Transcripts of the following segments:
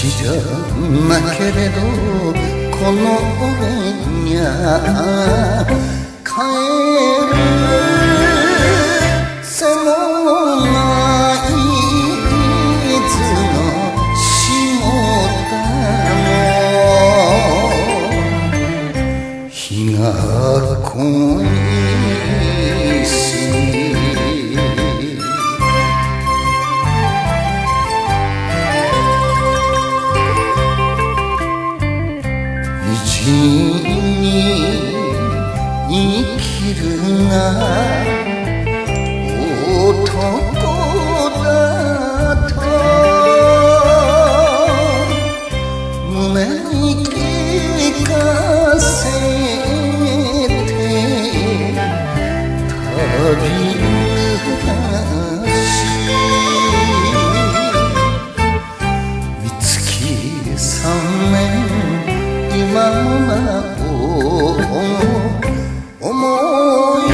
じゃなけれどこの俺にゃ帰る背のない伊豆の下田の日が恋し意地に生きるが男だと胸に聞かせて旅なし三月三年今もなお思い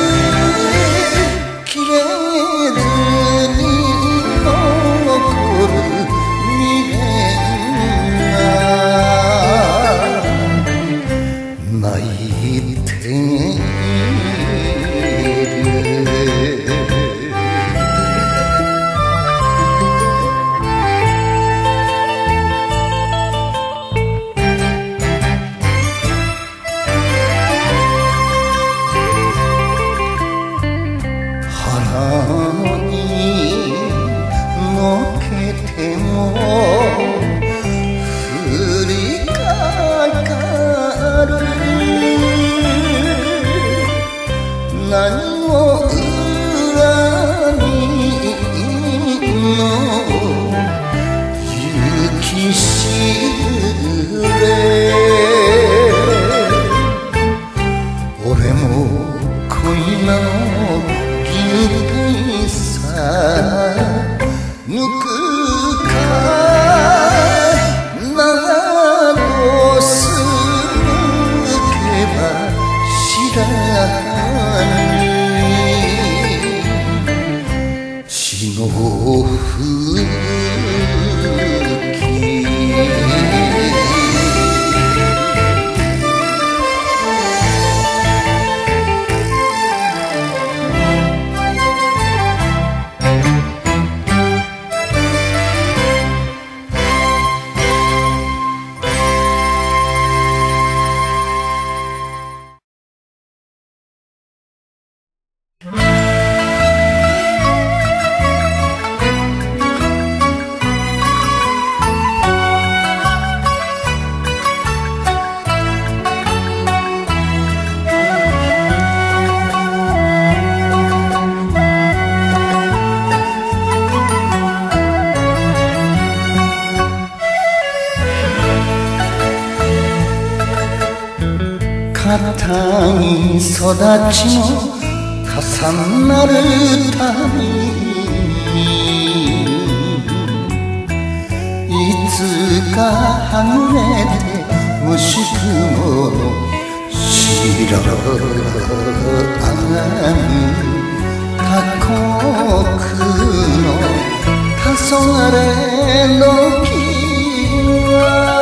きれずに残る未練が泣いているのけても降りかかる何も恨みの雪しるれ俺も恋の銀瓶さ抜くか長野す抜けば知らに血の吹き固い育ちの重なる旅いつかはぐれてむしくも知らぬ過酷の黄昏の日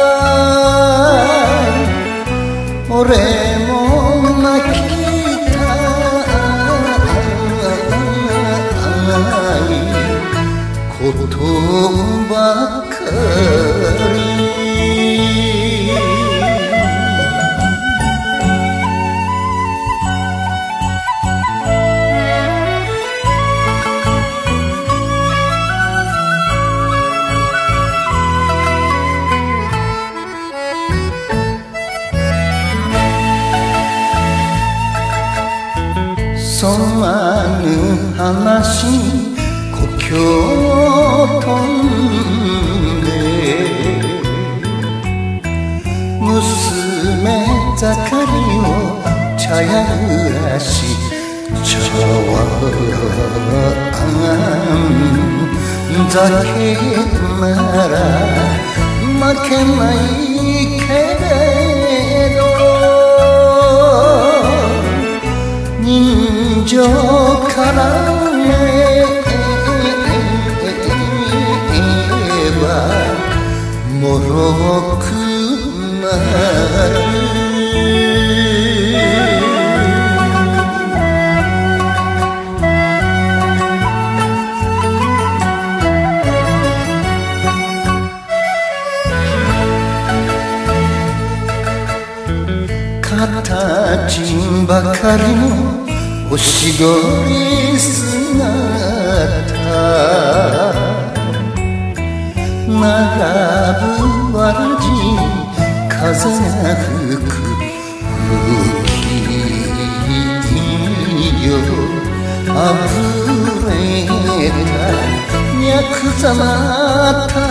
は俺も泣きたいことばかりそわぬ話故郷を飛んで娘盛りを茶屋暮らし茶碗酒なら負けないけれど人情からめばろくなる形ばかりのおしどり姿並ぶわらじ風が吹く吹よあふれたヤクザな